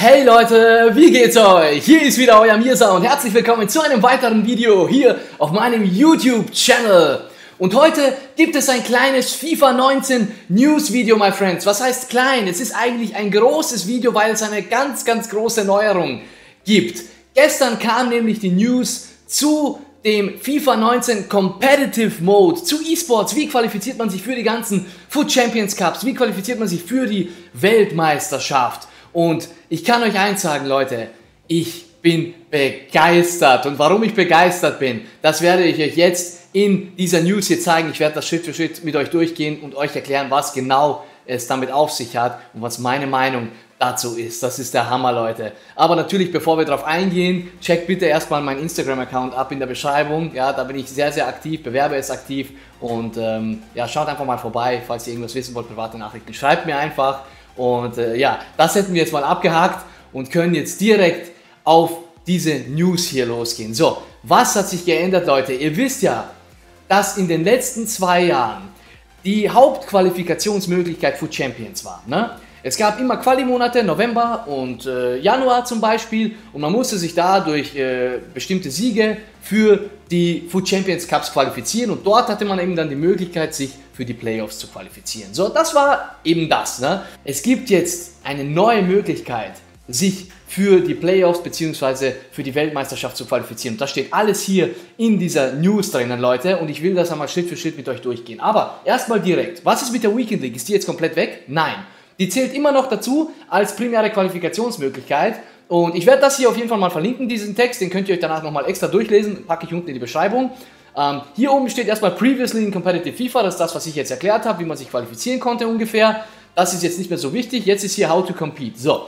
Hey Leute, wie geht's euch? Hier ist wieder euer Mirza und herzlich willkommen zu einem weiteren Video hier auf meinem YouTube-Channel. Und heute gibt es ein kleines FIFA 19 News-Video, my friends. Was heißt klein? Es ist eigentlich ein großes Video, weil es eine ganz große Neuerung gibt. Gestern kam nämlich die News zu dem FIFA 19 Competitive Mode, zu E-Sports. Wie qualifiziert man sich für die ganzen Foot Champions Cups? Wie qualifiziert man sich für die Weltmeisterschaft? Und ich kann euch eins sagen, Leute, ich bin begeistert. Und warum ich begeistert bin, das werde ich euch jetzt in dieser News hier zeigen. Ich werde das Schritt für Schritt mit euch durchgehen und euch erklären, was genau es damit auf sich hat und was meine Meinung dazu ist. Das ist der Hammer, Leute. Aber natürlich, bevor wir darauf eingehen, checkt bitte erstmal meinen Instagram-Account ab in der Beschreibung. Ja, da bin ich sehr aktiv, bewerbe es aktiv und ja, schaut einfach mal vorbei, falls ihr irgendwas wissen wollt, private Nachrichten, schreibt mir einfach. Und ja, das hätten wir jetzt mal abgehakt und können jetzt direkt auf diese News hier losgehen. So, was hat sich geändert, Leute? Ihr wisst ja, dass in den letzten 2 Jahren die Hauptqualifikationsmöglichkeit Foot Champions war. Ne? Es gab immer Quali-Monate, November und Januar zum Beispiel, und man musste sich da durch bestimmte Siege für die Foot Champions Cups qualifizieren, und dort hatte man eben dann die Möglichkeit, sich für die Playoffs zu qualifizieren. So, das war eben das. Ne? Es gibt jetzt eine neue Möglichkeit, sich für die Playoffs bzw. für die Weltmeisterschaft zu qualifizieren. Und das steht alles hier in dieser News drinnen, Leute, und ich will das einmal Schritt für Schritt mit euch durchgehen. Aber erstmal direkt, was ist mit der Weekend League? Ist die jetzt komplett weg? Nein. Die zählt immer noch dazu als primäre Qualifikationsmöglichkeit, und ich werde das hier auf jeden Fall mal verlinken, diesen Text, den könnt ihr euch danach nochmal extra durchlesen, packe ich unten in die Beschreibung. Hier oben steht erstmal Previously in Competitive FIFA, das ist das, was ich jetzt erklärt habe, wie man sich qualifizieren konnte ungefähr. Das ist jetzt nicht mehr so wichtig, jetzt ist hier How to Compete. So.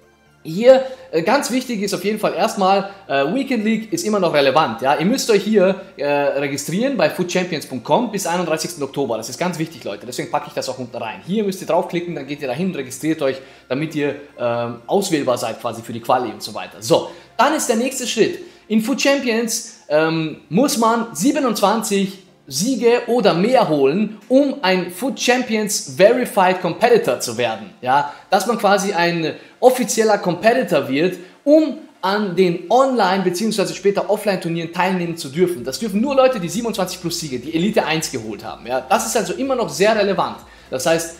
Hier ganz wichtig ist auf jeden Fall erstmal, Weekend League ist immer noch relevant. Ja? Ihr müsst euch hier registrieren bei footchampions.com bis 31. Oktober. Das ist ganz wichtig, Leute. Deswegen packe ich das auch unten rein. Hier müsst ihr draufklicken, dann geht ihr dahin, registriert euch, damit ihr auswählbar seid quasi für die Quali und so weiter. So, dann ist der nächste Schritt. In Foot Champions muss man 27 Siege oder mehr holen, um ein Foot Champions Verified Competitor zu werden. Ja? Dass man quasi ein offizieller Competitor wird, um an den Online- bzw. später Offline-Turnieren teilnehmen zu dürfen. Das dürfen nur Leute, die 27 plus Siege, die Elite 1 geholt haben. Ja? Das ist also immer noch sehr relevant. Das heißt,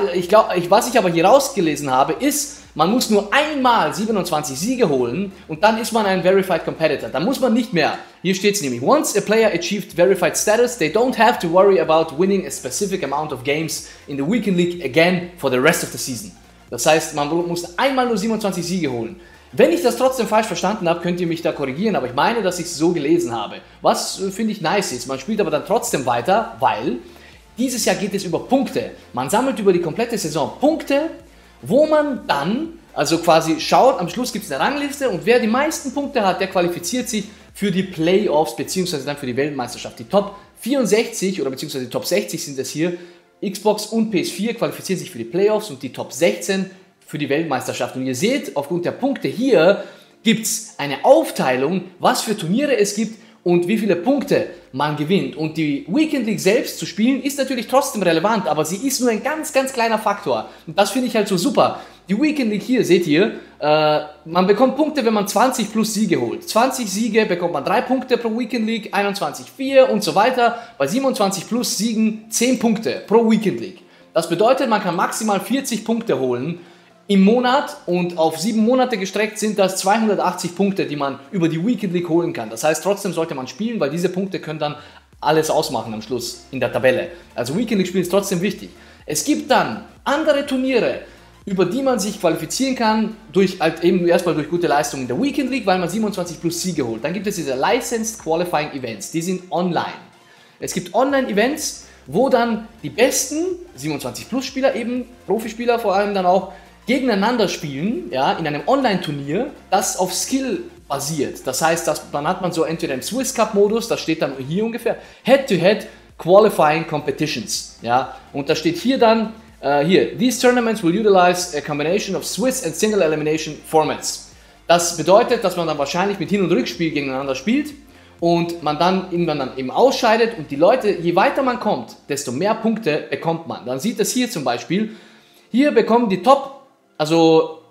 was ich aber hier rausgelesen habe, ist, man muss nur einmal 27 Siege holen und dann ist man ein Verified Competitor. Dann muss man nicht mehr, hier steht es nämlich, once a player achieved verified status, they don't have to worry about winning a specific amount of games in the Weekend League again for the rest of the season. Das heißt, man muss einmal nur 27 Siege holen. Wenn ich das trotzdem falsch verstanden habe, könnt ihr mich da korrigieren, aber ich meine, dass ich es so gelesen habe. Was finde ich nice ist, man spielt aber dann trotzdem weiter, weil dieses Jahr geht es über Punkte. Man sammelt über die komplette Saison Punkte, wo man dann, also quasi schaut, am Schluss gibt es eine Rangliste, und wer die meisten Punkte hat, der qualifiziert sich für die Playoffs bzw. dann für die Weltmeisterschaft. Die Top 64 oder bzw. die Top 60 sind es hier, Xbox und PS4 qualifizieren sich für die Playoffs und die Top 16 für die Weltmeisterschaft. Und ihr seht, aufgrund der Punkte hier gibt es eine Aufteilung, was für Turniere es gibt und wie viele Punkte man gewinnt. Und die Weekend League selbst zu spielen ist natürlich trotzdem relevant, aber sie ist nur ein ganz kleiner Faktor. Und das finde ich halt so super. Die Weekend League hier, seht ihr, man bekommt Punkte, wenn man 20 plus Siege holt. 20 Siege bekommt man 3 Punkte pro Weekend League, 21 4 und so weiter. Bei 27 plus Siegen 10 Punkte pro Weekend League. Das bedeutet, man kann maximal 40 Punkte holen im Monat, und auf 7 Monate gestreckt sind das 280 Punkte, die man über die Weekend League holen kann. Das heißt, trotzdem sollte man spielen, weil diese Punkte können dann alles ausmachen am Schluss in der Tabelle. Also Weekend League spielen ist trotzdem wichtig. Es gibt dann andere Turniere, über die man sich qualifizieren kann, eben erstmal durch gute Leistungen in der Weekend League, weil man 27 plus Siege holt. Dann gibt es diese Licensed Qualifying Events, die sind online. Es gibt Online-Events, wo dann die besten 27 plus Spieler, eben Profispieler vor allem dann auch, gegeneinander spielen, ja, in einem Online-Turnier, das auf Skill basiert. Das heißt, dann hat man so entweder im Swiss Cup-Modus, das steht dann hier ungefähr, Head-to-Head Qualifying Competitions. Ja, und da steht hier dann, these tournaments will utilize a combination of Swiss and Single Elimination Formats. Das bedeutet, dass man dann wahrscheinlich mit Hin- und Rückspiel gegeneinander spielt und man dann irgendwann eben ausscheidet, und die Leute, je weiter man kommt, desto mehr Punkte bekommt man. Dann sieht das hier zum Beispiel, hier bekommen die Top, also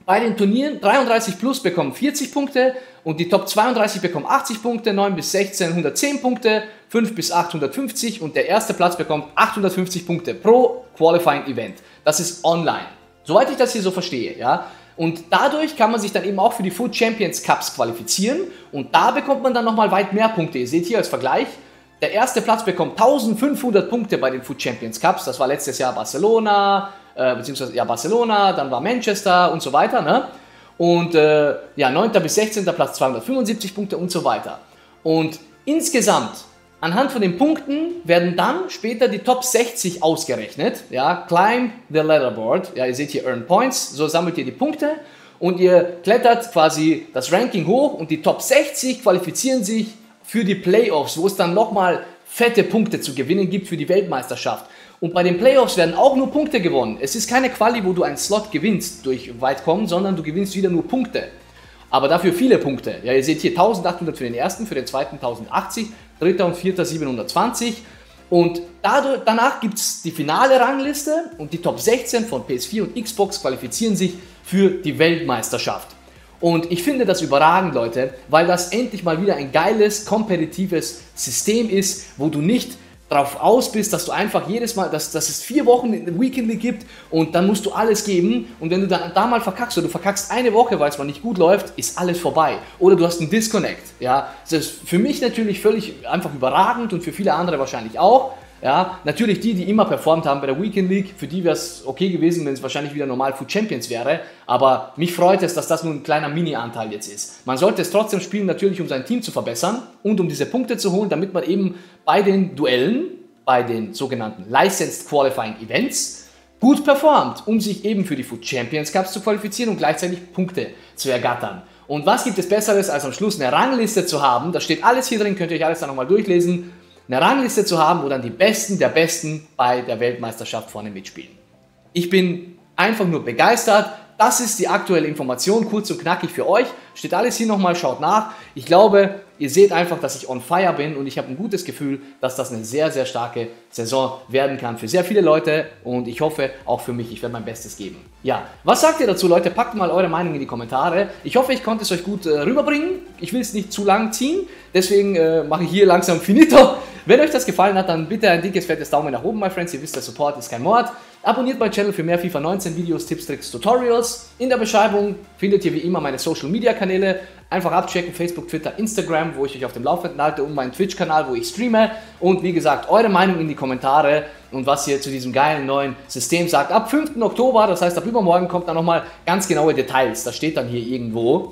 Bei den Turnieren 33 plus bekommen 40 Punkte und die Top 32 bekommen 80 Punkte, 9 bis 16 110 Punkte, 5 bis 8 150 und der erste Platz bekommt 850 Punkte pro Qualifying Event. Das ist online. Soweit ich das hier so verstehe, ja. Und dadurch kann man sich dann eben auch für die Food Champions Cups qualifizieren und da bekommt man dann nochmal weit mehr Punkte. Ihr seht hier als Vergleich, der erste Platz bekommt 1500 Punkte bei den Food Champions Cups. Das war letztes Jahr Barcelona, beziehungsweise ja Barcelona, dann war Manchester und so weiter, ne? Und ja, 9. bis 16. Platz 275 Punkte und so weiter. Und insgesamt, anhand von den Punkten, werden dann später die Top 60 ausgerechnet. Ja, climb the leaderboard. Ja, ihr seht hier Earn Points, so sammelt ihr die Punkte und ihr klettert quasi das Ranking hoch und die Top 60 qualifizieren sich für die Playoffs, wo es dann nochmal fette Punkte zu gewinnen gibt für die Weltmeisterschaft. Und bei den Playoffs werden auch nur Punkte gewonnen. Es ist keine Quali, wo du einen Slot gewinnst durch Weitkommen, sondern du gewinnst wieder nur Punkte. Aber dafür viele Punkte. Ja, ihr seht hier 1800 für den ersten, für den zweiten 1080, dritter und vierter 720. Und danach gibt es die finale Rangliste und die Top 16 von PS4 und Xbox qualifizieren sich für die Weltmeisterschaft. Und ich finde das überragend, Leute, weil das endlich mal wieder ein geiles, kompetitives System ist, wo du nicht drauf aus bist, dass du einfach jedes Mal, dass es 4 Wochen Weekendly gibt und dann musst du alles geben und wenn du dann da mal verkackst oder du verkackst eine Woche, weil es mal nicht gut läuft, ist alles vorbei. Oder du hast einen Disconnect. Ja? Das ist für mich natürlich völlig einfach überragend und für viele andere wahrscheinlich auch. Ja, natürlich die immer performt haben bei der Weekend League, für die wäre es okay gewesen, wenn es wahrscheinlich wieder normal Food Champions wäre, aber mich freut es, dass das nur ein kleiner Mini-Anteil jetzt ist. Man sollte es trotzdem spielen, natürlich um sein Team zu verbessern und um diese Punkte zu holen, damit man eben bei den Duellen, bei den sogenannten Licensed Qualifying Events, gut performt, um sich eben für die Food Champions Cups zu qualifizieren und gleichzeitig Punkte zu ergattern. Und was gibt es Besseres, als am Schluss eine Rangliste zu haben? Da steht alles hier drin, könnt ihr euch alles dann nochmal durchlesen. Eine Rangliste zu haben, wo dann die Besten der Besten bei der Weltmeisterschaft vorne mitspielen. Ich bin einfach nur begeistert. Das ist die aktuelle Information, kurz und knackig für euch. Steht alles hier nochmal, schaut nach. Ich glaube, ihr seht einfach, dass ich on fire bin und ich habe ein gutes Gefühl, dass das eine sehr, sehr starke Saison werden kann für sehr viele Leute und ich hoffe auch für mich. Ich werde mein Bestes geben. Ja, was sagt ihr dazu, Leute? Packt mal eure Meinung in die Kommentare. Ich hoffe, ich konnte es euch gut rüberbringen. Ich will es nicht zu lang ziehen, deswegen mache ich hier langsam finito. Wenn euch das gefallen hat, dann bitte ein dickes, fettes Daumen nach oben, my friends. Ihr wisst, der Support ist kein Mord. Abonniert meinen Channel für mehr FIFA 19 Videos, Tipps, Tricks, Tutorials. In der Beschreibung findet ihr wie immer meine Social Media Kanäle. Einfach abchecken, Facebook, Twitter, Instagram, wo ich euch auf dem Laufenden halte und meinen Twitch-Kanal, wo ich streame. Und wie gesagt, eure Meinung in die Kommentare und was ihr zu diesem geilen neuen System sagt. Ab 5. Oktober, das heißt ab übermorgen, kommt dann nochmal ganz genaue Details. Das steht dann hier irgendwo,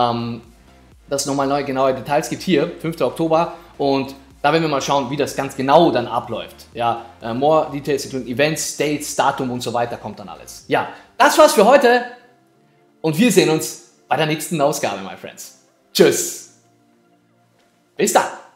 dass es nochmal neue genaue Details gibt hier, 5. Oktober. Und da werden wir mal schauen, wie das ganz genau dann abläuft. Ja, more details including Events, Dates, Datum und so weiter kommt dann alles. Ja, das war's für heute und wir sehen uns bei der nächsten Ausgabe, my friends. Tschüss. Bis dann.